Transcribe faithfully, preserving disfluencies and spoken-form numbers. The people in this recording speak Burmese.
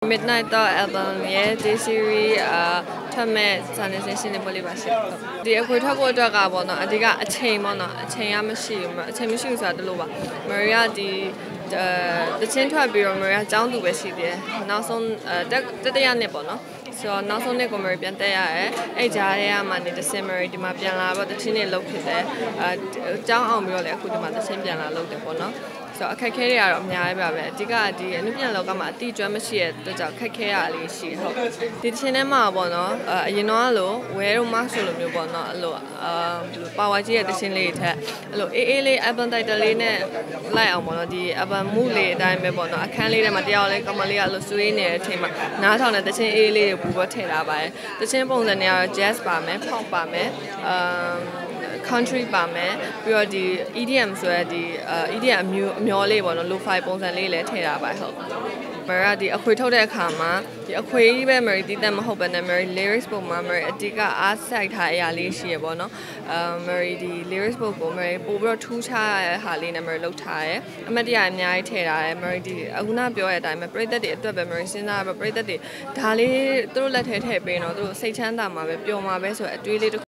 Midnight Thought album ရဲ့ J series အာထွက်မဲ့စာနယ်ဇင်းရှင်းလင်းပွဲလေးပါရှင်ဒီအခွေထွက်ဖို့အတွက်ကပေါ့နော်အဓိကအချိန်ပေါ့နော်အချိန်ကမရှိဘူးအချိန်မရှိဘူးဆိုတာတလို့ပါမရီယာဒီတချင်းထွက်ပြီးတော့မရီယာကျောင်းသူပဲရှိသေးတယ်နောက်ဆုံးတတရနှစ်ပေါ့နော်ဆိုတော့နောက်ဆုံးနှစ်ကိုမရီပြန်တက်ရရဲအဲ့ကြားထဲကမှနေတစင်မရီဒီမှာပြန်လာတော့တချင်းတွေလုတ်ဖြစ်တယ်အဲကျောင်းအောင်ပြီးတော့လည်းအခုဒီမှာတချင်းပြန်လာလုတ်တယ်ပေါ့နော်ဆိုတော့အခက်ခဲတွေကတော့အများကြီးပါပဲအဓိကဒီအနုပြန်လောကမှာအတိအကျွမ်းမရှိတဲ့အတွက်ကြောင့်ခက်ခဲရလေးရှိဟုတ်ဒီတချင်းထဲမှာပေါ့နော်အရင်တော့လို့ဝဲတော့ mark ဆိုလိုမျိုးပေါ့နော်အဲ့လိုအာပါဝါကြီးရဲ့တချင်းလေးထက်အဲ့လိုအေးအေးလေး album title လေးနဲ့လိုက်အောင်ပေါ့နော်ဒီ album mood လေးအတိုင်းပဲပေါ့နော်အခန်းလေးထဲမှာတယောက်လေးကမလေးကလို့ဆွေးနေတဲ့အချိန်မှာနားထောင်တဲ့တချင်းအေးလေးတွေပူပေါ်ထည့်ထားပါတယ်တချင်းပုံစံတွေကတော့ jazz ပါမယ် pop ပါမယ်အာ country ပါမယ်ပြီးတော့ဒီ E D M ဆိုရဒီ E D M အမျိုးအမျောလေးပေါ့နော် lo-fi ပုံစံလေးလည်းထည့်ထားပါဟုတ်မရဒီအခွေထုတ်တဲ့အခါမှာဒီအခွေကြီးပဲမရီတီးတက်မဟုတ်ဘဲနဲ့မရီ lyrics ပုံမှာမရီအတိကအားစိုက်ထားအရာလေးရှိရပေါ့နော်အာမရီဒီ lyrics ပုံကိုမရီပို့ပြီးတော့ထူးခြားတဲ့ဟာလေးနဲ့မရီလောက်ထားတယ်အမတ်တရားအများကြီးထည့်ထားတယ်မရီဒီအခုနပြောတဲ့အတိုင်းပဲပရိသတ်တွေအတွက်ပဲမရီစဉ်းစားပဲပရိသတ်တွေဒါလေးသူတို့လက်ထဲထည့်ပေးတော့သူတို့စိတ်ချမ်းသာမှာပဲပျော်မှာပဲဆိုအတွေးလေး